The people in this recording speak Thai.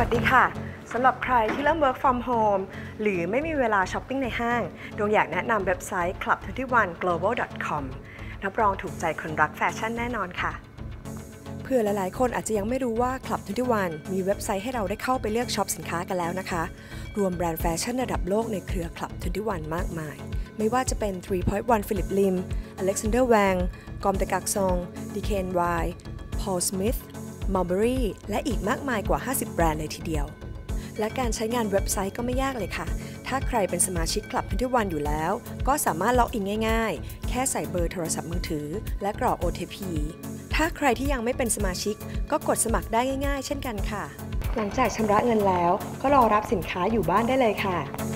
วัสดีค่ะสำหรับใครที่เริ่ม work from home หรือไม่มีเวลาช้อปปิ้งในห้างดวงอยากแนะนำเว็บไซต์ club21global.com รับรองถูกใจคนรักแฟชั่นแน่นอนค่ะเพื่อหลายๆคนอาจจะยังไม่รู้ว่า Club 21มีเว็บไซต์ให้เราได้เข้าไปเลือกช็อปสินค้ากันแล้วนะคะรวมแบรนด์แฟชั่นระดับโลกในเครือ Club 21 มากมายไม่ว่าจะเป็น 3.1 Philip Lim Alexander Wang Comme des Garçons DKNY Paul Smith Mulberry และอีกมากมายกว่า 50 แบรนด์เลยทีเดียวและการใช้งานเว็บไซต์ก็ไม่ยากเลยค่ะถ้าใครเป็นสมาชิก Club 21 อยู่แล้วก็สามารถล็อกอินง่ายๆแค่ใส่เบอร์โทรศัพท์มือถือและกรอก OTP ถ้าใครที่ยังไม่เป็นสมาชิกก็กดสมัครได้ง่ายๆเช่นกันค่ะหลังจากชำระเงินแล้วก็รอรับสินค้าอยู่บ้านได้เลยค่ะ